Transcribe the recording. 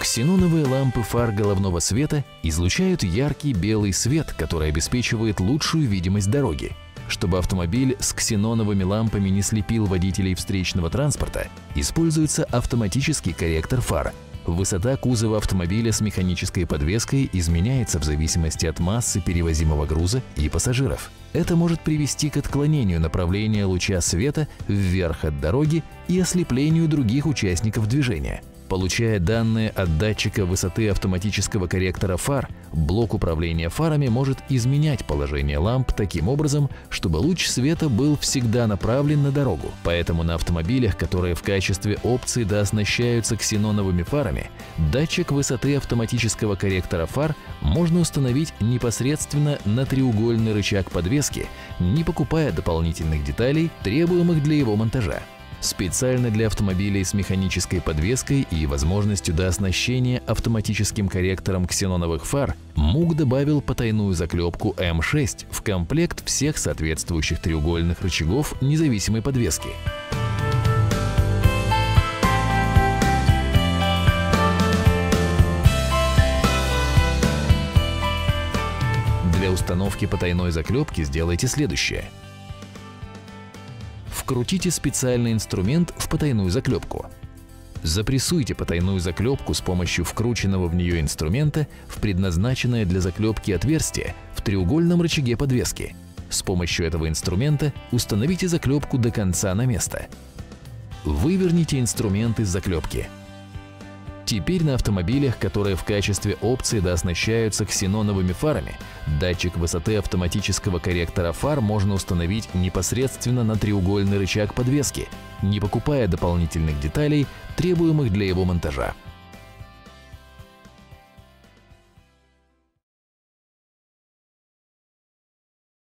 Ксеноновые лампы фар головного света излучают яркий белый свет, который обеспечивает лучшую видимость дороги. Чтобы автомобиль с ксеноновыми лампами не слепил водителей встречного транспорта, используется автоматический корректор фар. Высота кузова автомобиля с механической подвеской изменяется в зависимости от массы перевозимого груза и пассажиров. Это может привести к отклонению направления луча света вверх от дороги и ослеплению других участников движения. Получая данные от датчика высоты автоматического корректора фар, блок управления фарами может изменять положение ламп таким образом, чтобы луч света был всегда направлен на дорогу. Поэтому на автомобилях, которые в качестве опции дооснащаются ксеноновыми фарами, датчик высоты автоматического корректора фар можно установить непосредственно на треугольный рычаг подвески, не покупая дополнительных деталей, требуемых для его монтажа. Специально для автомобилей с механической подвеской и возможностью дооснащения автоматическим корректором ксеноновых фар МУК добавил потайную заклепку М6 в комплект всех соответствующих треугольных рычагов независимой подвески. Для установки потайной заклепки сделайте следующее. Вкрутите специальный инструмент в потайную заклепку. Запрессуйте потайную заклепку с помощью вкрученного в нее инструмента в предназначенное для заклепки отверстие в треугольном рычаге подвески. С помощью этого инструмента установите заклепку до конца на место. Выверните инструмент из заклепки. Теперь на автомобилях, которые в качестве опции дооснащаются ксеноновыми фарами, датчик высоты автоматического корректора фар можно установить непосредственно на треугольный рычаг подвески, не покупая дополнительных деталей, требуемых для его монтажа.